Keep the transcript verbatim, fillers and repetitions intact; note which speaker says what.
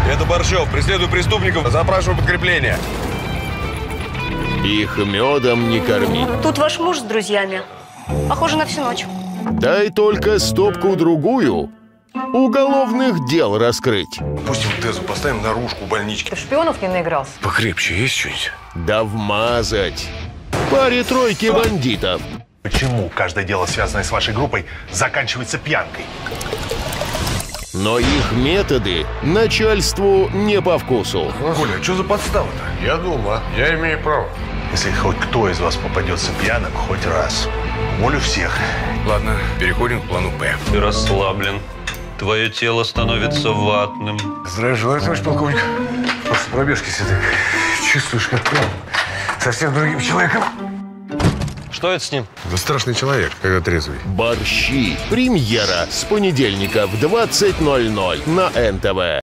Speaker 1: Это Борщев. Преследую преступников. Запрашиваю подкрепление.
Speaker 2: Их медом не корми.
Speaker 3: Тут ваш муж с друзьями. Похоже на всю ночь.
Speaker 2: Дай только стопку-другую. Уголовных дел раскрыть.
Speaker 1: Пустим Тезу, поставим наружку больнички.
Speaker 4: Ты в шпионов не наигрался?
Speaker 1: Покрепче есть что-нибудь?
Speaker 2: Да вмазать. Паре-тройки бандитов.
Speaker 5: Почему каждое дело, связанное с вашей группой, заканчивается пьянкой?
Speaker 2: Но их методы начальству не по вкусу.
Speaker 1: Коля, а что за подстава-то?
Speaker 5: Я дома. Я имею право. Если хоть кто из вас попадется пьяным хоть раз, уволю всех.
Speaker 1: Ладно, переходим к плану П.
Speaker 6: Ты расслаблен. Твое тело становится ватным.
Speaker 5: Здравия желаю, товарищ полковник. После пробежки все так чувствуешь, как совсем другим человеком.
Speaker 6: Что это с ним?
Speaker 1: Это страшный человек, когда трезвый.
Speaker 2: Борщи. Премьера с понедельника в двадцать ноль ноль на эн тэ вэ.